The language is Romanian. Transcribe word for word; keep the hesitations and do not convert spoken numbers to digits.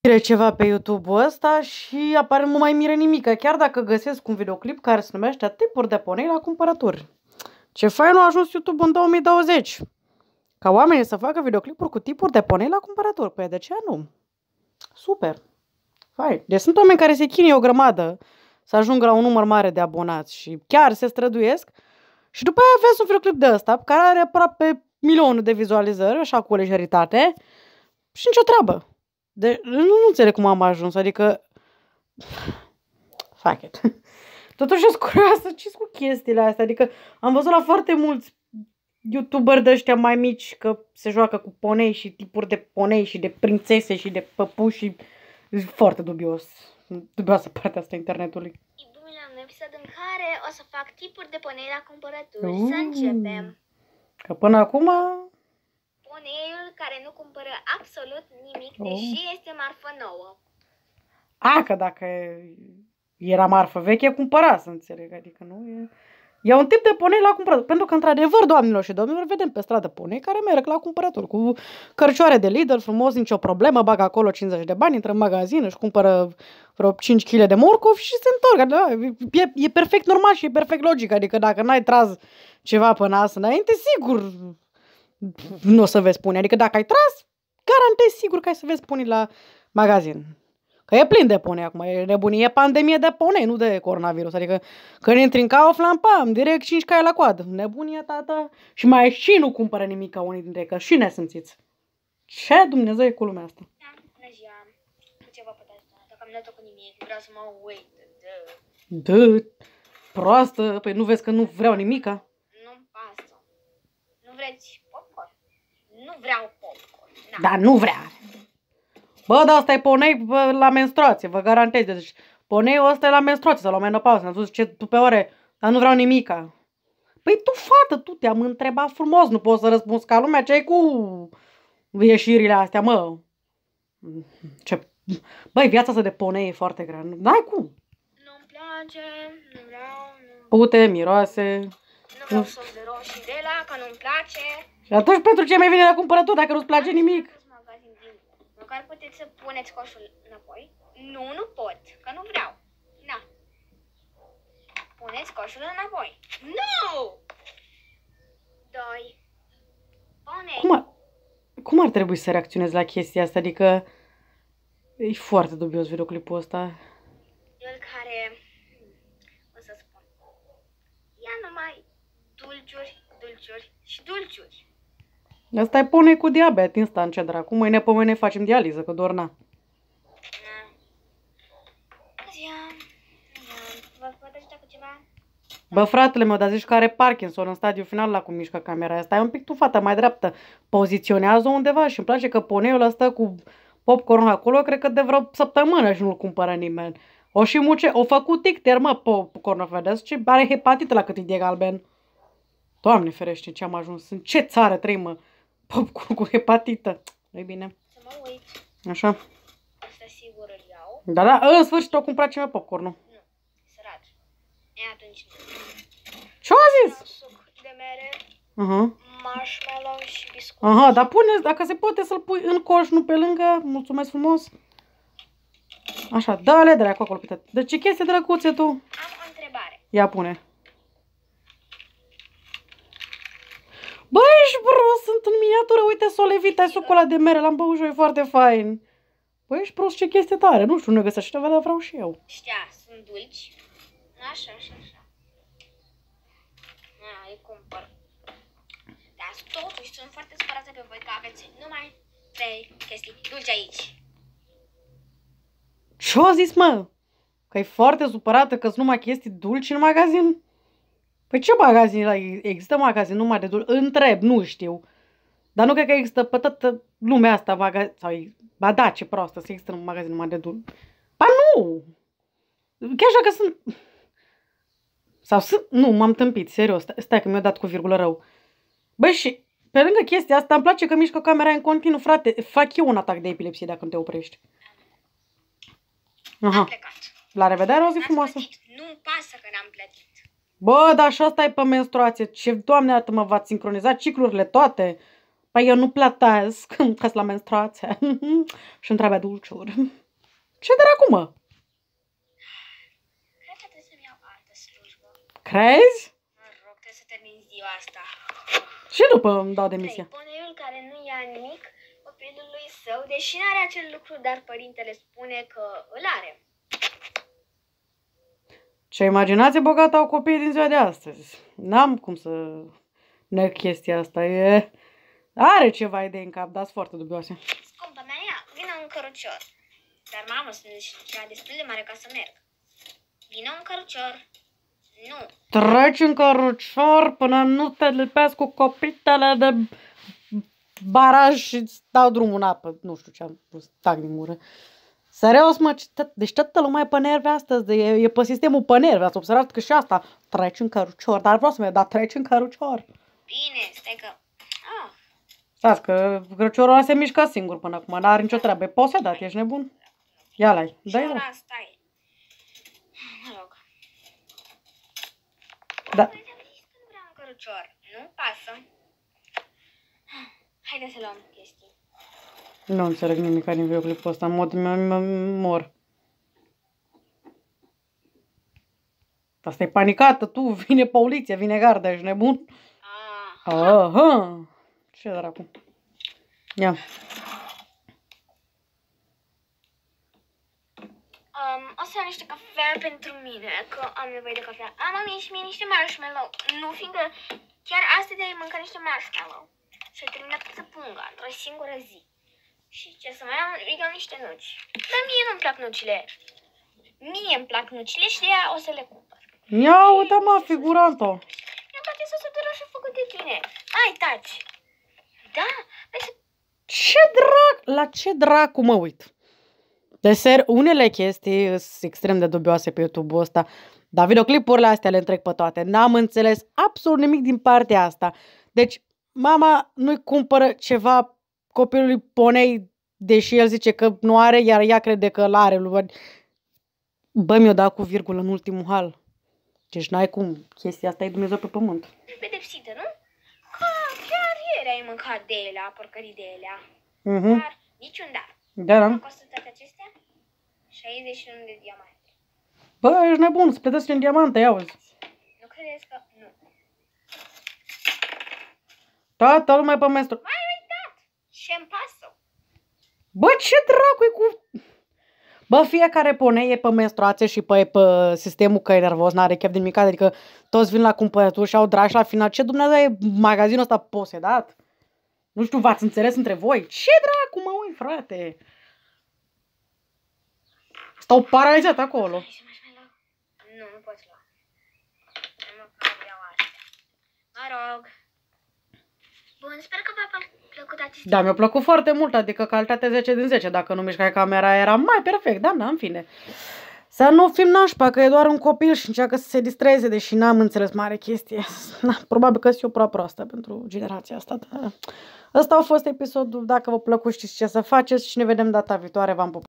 Mire ceva pe YouTube-ul ăsta și apare nu mai mire nimic, chiar dacă găsesc un videoclip care se numește Tipuri de ponei la cumpărături. Ce fain a ajuns YouTube în două mii douăzeci. Ca oamenii să facă videoclipuri cu tipuri de ponei la cumpărături. Păi de ce nu? Super. Fain. Deci sunt oameni care se chinuie o grămadă să ajungă la un număr mare de abonați și chiar se străduiesc. Și după aia vezi un videoclip de ăsta care are aproape milionul de vizualizări, așa cu lejeritate și nicio treabă. De, nu, nu înțeleg cum am ajuns, adică fuck it. Totuși sunt curioasă ce cu chestiile astea, adică am văzut la foarte mulți youtuberi de ăștia mai mici că se joacă cu ponei și tipuri de ponei și de prințese și de păpuși și foarte dubios, dubioasă partea asta a internetului. Bine, la un episod în care o să fac tipuri de ponei la cumpărături. Uh, să începem. Că până acum... Poneiul care nu cumpără absolut nimic, oh. deși este marfă nouă. A, că dacă era marfă veche, cumpăra, să înțeleg, adică nu e... E un tip de ponei la cumpărături, pentru că, într-adevăr, doamnelor și domnilor, vedem pe stradă ponei care merg la cumpărături, cu cărcioare de Lidl, frumos, nicio problemă, bagă acolo cincizeci de bani, intră în magazin, își cumpără vreo cinci kilograme de morcov și se întorc. E, e perfect normal și e perfect logic, adică dacă n-ai tras ceva pe nas înainte, sigur nu o să vezi pune. Adică dacă ai tras, garantezi sigur că ai să vezi pune la magazin. Că e plin de ponei acum, e nebunie, e pandemie de ponei, nu de coronavirus. Adică când intri în Kaufland, pam, direct cinci cai la coadă. Nebunie, tata. Și mai și nu cumpără nimic ca unii dintre ei, că și nesimțiți. Ce Dumnezeu e cu lumea asta? Da, bună ziua. Cu ceva pe asta, dacă am dat-o cu nimic, vreau să mă uit. Dă, proastă, păi nu vezi că nu vreau nimica? Nu-mi pasă. Nu vreți popcorn? Nu vreau popcorn. Da, da nu vrea. Bă, dar asta e ponei bă, la menstruație, vă garantez. Deci poneiul ăsta e la menstruație sau la menopauză. Am zis ce tu pe ore, dar nu vreau nimica. Păi tu, fată, tu te-am întrebat frumos, nu poți să răspunzi ca lumea ce ai cu ieșirile astea, mă. Ce... Băi, viața asta de ponei e foarte grea. N-ai cum. Nu-mi place, nu vreau, nu... Pute, miroase. Nu vreau sos de roșii de la, că nu-mi place. Și atunci pentru ce mai vine la cumpărături dacă nu-ți place nimic? Măcar puteți să puneți coșul înapoi. Nu, nu pot, că nu vreau. Na. Puneți coșul înapoi. Nu! Doi. Ponei. Cum ar, cum ar trebui să reacționezi la chestia asta? Adică e foarte dubios videoclipul ăsta. El care, o să spun, ia numai dulciuri, dulciuri și dulciuri. Asta e ponei cu diabet, instant, ce dracu. Mâine pe mâine facem dializă, că doar na. Vă pot ajuta cu ceva? Bă, fratele meu, dar zici că are Parkinson în stadiul final la cum mișcă camera asta. E un pic tu, fata, mai dreaptă. Poziționează undeva și îmi place că poneiul ăsta cu popcorn acolo, cred că de vreo săptămână și nu-l cumpără nimeni. O și muce, o făcut ticter, mă, popcornul, vedeți? Ce are hepatită la cât e de galben. Doamne ferește, ce am ajuns. În ce țară trăim, mă? Popcorn cu hepatită. Nu-i bine. Să mă uit. Așa. Asta sigur îl iau. Da, da, în sfârșit o cumpărat ceva popcornul. Nu, sărat. E atunci nu. Ce-o zis? Suc de mere, uh-huh. marshmallow și biscuit. Aha, dar pune, dacă se poate să-l pui în coș, nu pe lângă. Mulțumesc frumos. Așa, dă-le de la acolo. Deci ce chestie drăguțe tu? Am o întrebare. Ia pune. Băi, ești prost, sunt în miniatură, uite, Solevita, sucul ăla de mere, l-am băut și e foarte fain. Băi, ești prost, ce chestie tare, nu știu, nu găsesc ceva, dar vreau și eu. Știa, sunt dulci. Așa, așa, așa. A, îi cumpăr. Dar totuși sunt foarte supărată pe voi că aveți numai trei chestii dulci aici. Ce-o zis, mă? Că e foarte supărată că sunt numai chestii dulci în magazin? Păi ce magazin? Există magazin numai de dulci? Întreb, nu știu. Dar nu cred că există pe toată lumea asta magazin. Sau, ba da, ce proastă, să există un magazin numai de dulci. Ba nu! Chiar așa că sunt... Sau sunt... Nu, m-am tâmpit, serios. Stai, stai că mi-a dat cu virgulă rău. Băi, și pe lângă chestia asta îmi place că mișcă camera în continuu, frate. Fac eu un atac de epilepsie dacă nu te oprești. Aha. Am plecat. La revedere, o zi frumoasă. Nu-mi pasă că n-am plătit. Bă, dar și asta e pe menstruație. Ce, Doamne, iartă-mă, v-ați sincronizat ciclurile toate. Păi eu nu plătesc, că la menstruație. Și întreabă dulciuri. Ce dracu, mă? Cred că trebuie să-mi iau altă slujbă. Crezi? Mă rog, trebuie să termin ziua asta. Și după îmi dau demisia. trei. Poneiul care nu ia nimic copilului său, deși nu are acel lucru, dar părintele spune că îl are. Ce imaginație bogată au copiii din ziua de astăzi. N-am cum să neg chestia asta. E... Are ceva idei în cap, dar sunt foarte dubioase. Scumpa mea, ia, vină un cărucior. Dar mamă, sunt deja destul de mare ca să merg. Vină un cărucior. Nu. Treci în cărucior până nu te lipesc cu copitele de baraj și îți dau drumul în apă. Nu știu ce am pus, tac din gură. Serios, mă, deci toată lumea e pe nervi astăzi, e, e pe sistemul pe nervi, ați observat că și asta, treci în cărucior, dar vreau să mă dar treci în cărucior. Bine, stai că... Ah. Stați că căruciorul ăla se mișcă singur până acum, n-are nicio treabă, e posedat, ești nebun? Ia l-ai, dă-i ora da. stai. Mă rog. Da. Păi, te-am zis că nu vreau un cărucior. Nu pasă. Haide să luăm chestii. Nu înțeleg nimic din videoclipul ăsta, în mod mă mor. Asta e panicată, tu, vine poliția, vine garda, ești nebun? Ah. Aha, ce dracu. Ia. Um, o să iau niște cafea pentru mine, că am nevoie de cafea. Am mie și mie niște marshmallow. Nu, fiindcă chiar astăzi ai mâncat niște marshmallow. Și ai terminat să pungă într-o singură zi. Și ce să mai am? Iau niște nuci. Dar mie nu-mi plac nucile. Mie îmi plac nucile și de aia o să le cumpăr. Ia uite mă, figurantă. Mi-am place sosul de roșu făcut de tine. Hai, taci. Da? Să... Ce drac? La ce dracu mă uit? De ser, unele chestii sunt extrem de dubioase pe YouTube-ul ăsta, dar videoclipurile astea le întreg pe toate. N-am înțeles absolut nimic din partea asta. Deci, mama nu-i cumpără ceva copilului ponei, deși el zice că nu are, iar ea crede că îl are. Bă, mi-o dat cu virgulă în ultimul hal. Deci n-ai cum. Chestia asta e Dumnezeu pe pământ. Pedepsită, nu? Că chiar ieri ai mâncat de elea, porcării de elea. Mhm. Dar niciun dar. Da, da. Cum costă toate acestea? șaizeci și unu de diamante. Bă, ești nebun, să plătești în diamante, ia uzi. Nu credeți că... Nu. Toată lumea pe menstru. M-ai uitat! Ce-mi pasă? Bă, ce dracu e cu... Bă, fiecare ponei e pe menstruație și pe, pe sistemul că e nervos, n-are chef de nimic, adică toți vin la cumpărături și au drag și la final. Ce Dumnezeu e magazinul ăsta posedat? Nu știu, v-ați înțeles între voi? Ce dracu mă uit, frate? Stau paralizat acolo. Nu, nu poți lua. Nu mă iau astea. Mă rog. Bun, sper că v-a plăcut acest... Da, mi-a plăcut foarte mult, adică calitate zece din zece. Dacă nu mișcai camera era mai perfect, da, na, în fine. Să nu fim nașpa, că e doar un copil și încearcă să se distreze, deși n-am înțeles mare chestie. Na, probabil că sunt eu prea proastă pentru generația asta. Dar... Ăsta a fost episodul, dacă vă plăcut știți ce să faceți și ne vedem data viitoare, v-am pupat.